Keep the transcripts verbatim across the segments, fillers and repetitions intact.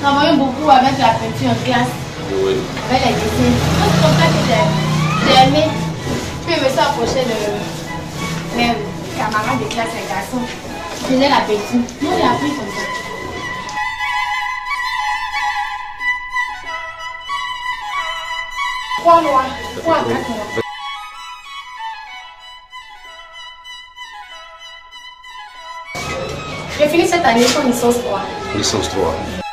travaillons beaucoup avec la peinture en classe. Oui. Avec les dessins. C'est comme ça que j'ai aimé. Puis je me suis approchée de mes camarades de classe, les garçons. Je faisais la peinture. Moi, j'ai appris comme ça. Trois mois, trois à quatre mois. J'ai fini cette année sur licence trois. Licence trois.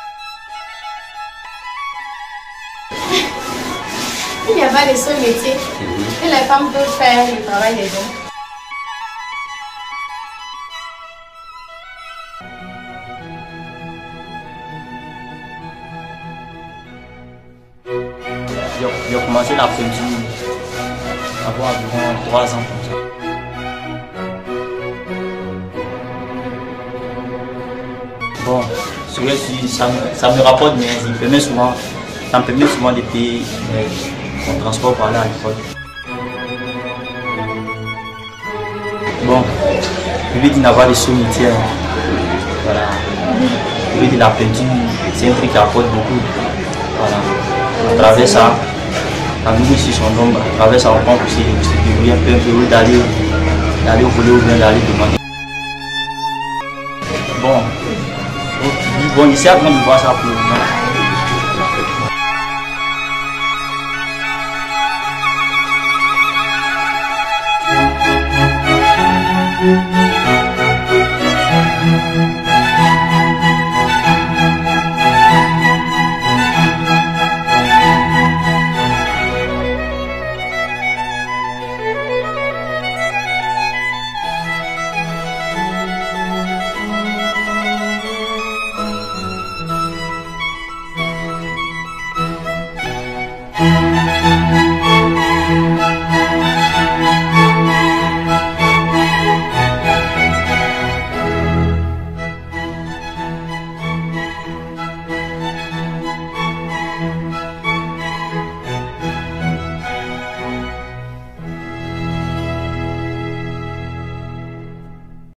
Il n'y a pas de seul métier Mm-hmm. que les femmes peuvent faire le travail des hommes. J'ai commencé la peinture avoir environ trois ans comme ça. Bon, celui-ci, ça, me- ça me rapporte, mais il permet souvent, ça me permet souvent de payer euh, mon transport pour aller à l'école. Bon, je lui dis d'avoir des sous-métiers. Voilà. Je lui dis la peinture, c'est un truc qui apporte beaucoup. Voilà. À travers ça, la musique sur son ombre, à travers ça, on peut aussi se débrouiller un peu, un peu d'aller d'aller voler ou bien d'aller demander. Bon, bon, ici, après, on voit ça pour le moment.